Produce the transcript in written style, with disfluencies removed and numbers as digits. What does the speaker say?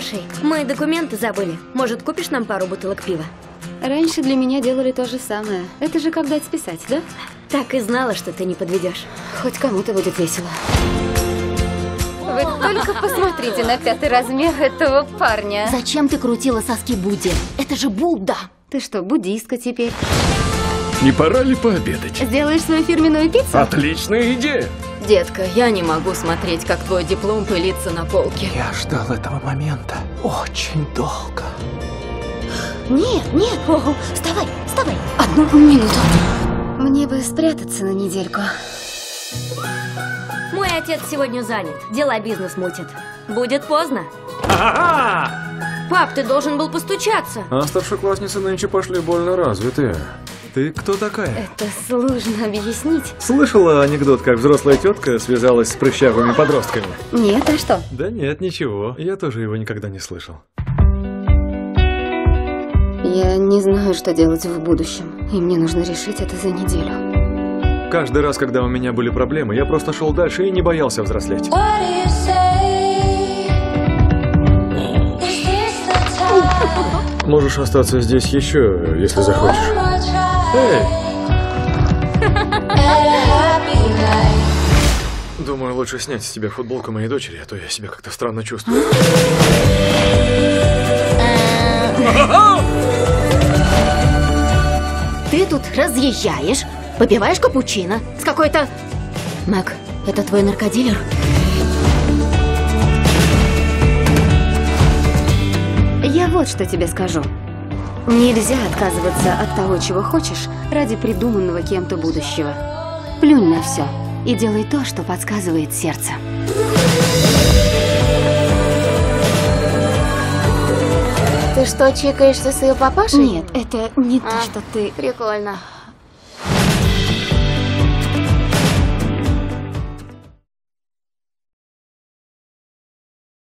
Слушай, мы документы забыли. Может, купишь нам пару бутылок пива? Раньше для меня делали то же самое. Это же как дать списать, да? Так и знала, что ты не подведешь. Хоть кому-то будет весело. Вы только посмотрите на 5-й размер этого парня. Зачем ты крутила соски Будде? Это же Будда. Ты что, буддистка теперь? Не пора ли пообедать? Сделаешь свою фирменную пиццу? Отличная идея! Детка, я не могу смотреть, как твой диплом пылится на полке. Я ждал этого момента очень долго. Нет, нет, вставай, вставай. Одну минуту. Мне бы спрятаться на недельку. Мой отец сегодня занят. Дела бизнес мутит. Будет поздно. Пап, ты должен был постучаться. А старшеклассницы нынче пошли больно развитые. Ты кто такая? Это сложно объяснить. Слышала анекдот, как взрослая тетка связалась с прыщавыми подростками? Нет, а что? Да нет, ничего. Я тоже его никогда не слышал. Я не знаю, что делать в будущем. И мне нужно решить это за неделю. Каждый раз, когда у меня были проблемы, я просто шел дальше и не боялся взрослеть. Можешь остаться здесь еще, если захочешь. Эй! Думаю, лучше снять с тебя футболку моей дочери, а то я себя как-то странно чувствую. Ты тут разъезжаешь, попиваешь капучино с какой-то... Мэг, это твой наркодилер? Я вот что тебе скажу. Нельзя отказываться от того, чего хочешь, ради придуманного кем-то будущего. Плюнь на все и делай то, что подсказывает сердце. Ты что, чекаешься с ее папашей? Нет, это не то, что ты... Прикольно.